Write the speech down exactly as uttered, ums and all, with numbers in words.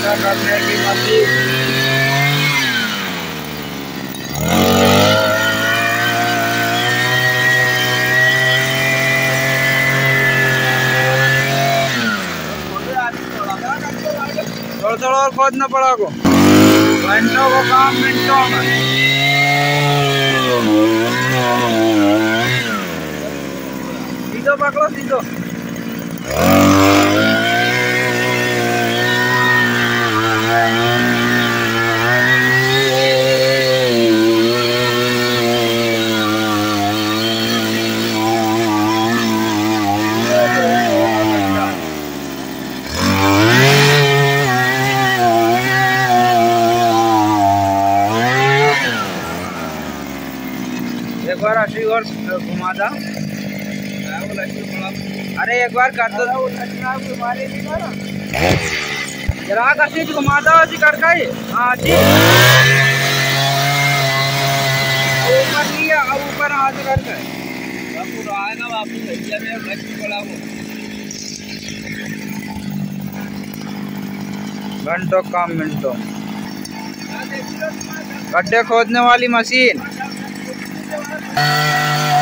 गड्ढा करने की मशीन। थोड़ा थोड़ा और खोदना पड़ा को, घंटों को काम मिनटों में। सीधो पकड़ो सीधो। एक बार अस्सी और घुमा था। अरे एक बार कर दो, जरा अस्सी घुमा था अस्सी कर का ही। हाँ जी ऊपर लिया, अब ऊपर हाथ कर कर ना वापस घंटों काम मिनटों। गड्ढे खोदने वाली मशीन।